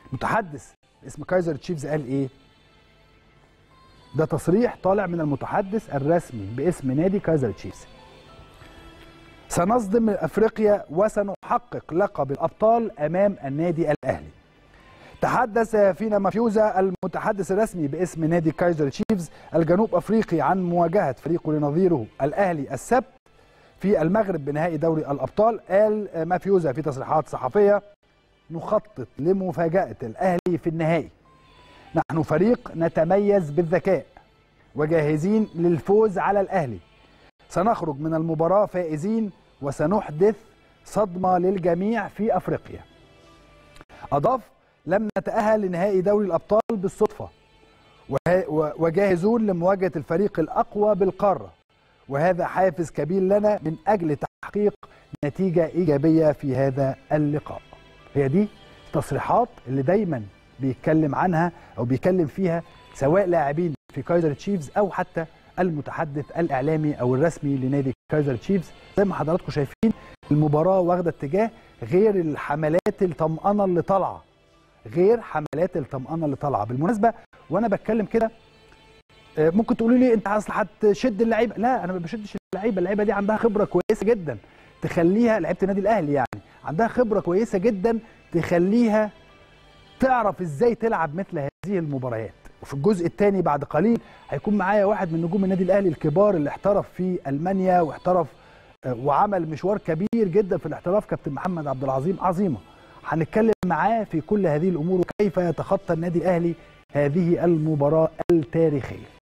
متحدث اسم كايزر تشيفز قال ايه؟ ده تصريح طالع من المتحدث الرسمي باسم نادي كايزر تشيفز. سنصدم افريقيا وسنحقق لقب الابطال امام النادي الاهلي. تحدث فينا مافيوزا المتحدث الرسمي باسم نادي كايزر تشيفز الجنوب افريقي عن مواجهه فريقه لنظيره الاهلي السبت في المغرب بنهائي دوري الابطال. قال مافيوزا في تصريحات صحفيه: نخطط لمفاجاه الاهلي في النهائي. نحن فريق نتميز بالذكاء وجاهزين للفوز على الاهلي. سنخرج من المباراه فائزين وسنحدث صدمه للجميع في افريقيا. اضاف: لم نتأهل لنهائي دوري الأبطال بالصدفة وجاهزون لمواجهة الفريق الأقوى بالقارة، وهذا حافز كبير لنا من أجل تحقيق نتيجة إيجابية في هذا اللقاء. هي دي التصريحات اللي دايما بيتكلم عنها أو بيتكلم فيها سواء لاعبين في كايزر تشيفز أو حتى المتحدث الإعلامي أو الرسمي لنادي كايزر تشيفز. زي ما حضراتكم شايفين المباراة واخدة اتجاه غير الحملات الطمأنة اللي طالعة، غير حملات الطمأنة اللي طالعه. بالمناسبه وانا بتكلم كده ممكن تقولوا لي انت اصل هتشد اللعيبه. لا، انا ما بشدش اللعيبه دي عندها خبره كويسه جدا تخليها، لعيبه النادي الاهلي يعني عندها خبره كويسه جدا تخليها تعرف ازاي تلعب مثل هذه المباريات. وفي الجزء الثاني بعد قليل هيكون معايا واحد من نجوم النادي الاهلي الكبار اللي احترف في المانيا واحترف وعمل مشوار كبير جدا في الاحتراف، كابتن محمد عبد العظيم عظيمه. هنتكلم معاه في كل هذه الأمور وكيف يتخطى النادي الأهلي هذه المباراة التاريخية.